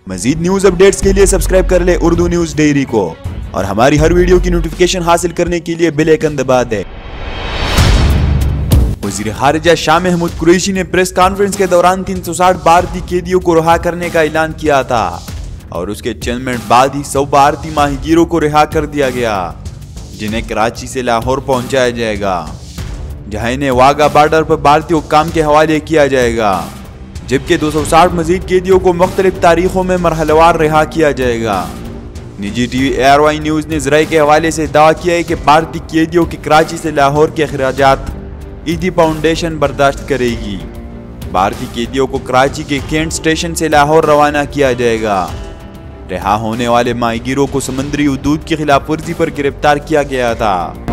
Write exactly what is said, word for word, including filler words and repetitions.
मजीद news updates के लिए subscribe कर ले उर्दू न्यूज डेयरी को और हमारी हर वीडियो की नोटिफिकेशन हासिल करने के लिए बेल आइकन दबा दे। वज़ीर खारिजा शाह महमूद कुरैशी ने प्रेस कॉन्फ्रेंस के दौरान तीन सौ साठ भारतीय कैदियों को रिहा करने का ऐलान किया था और उसके चंद मिनट बाद ही सौ भारतीय माहीगीरों को रिहा कर दिया गया, जिन्हें कराची से लाहौर पहुंचाया जाएगा, जहां इन्हें वाघा बॉर्डर पर भारतीय हुक्काम के हवाले किया जाएगा, जबकि दो सौ साठ मजीद कैदियों को मुख्तलिफ तारीखों में मरहलवार रिहा किया जाएगा। निजी टीवी एयर वाई न्यूज ने ज़राए के हवाले से दावा किया है कि भारतीय कैदियों के कराची से लाहौर के अखराजात ईदी फाउंडेशन बर्दाश्त करेगी। भारतीय कैदियों को कराची के कैंट स्टेशन से लाहौर रवाना किया जाएगा। रिहा होने वाले माहीगीरों को समुद्री हदूद की खिलाफ वर्जी पर गिरफ्तार किया गया था।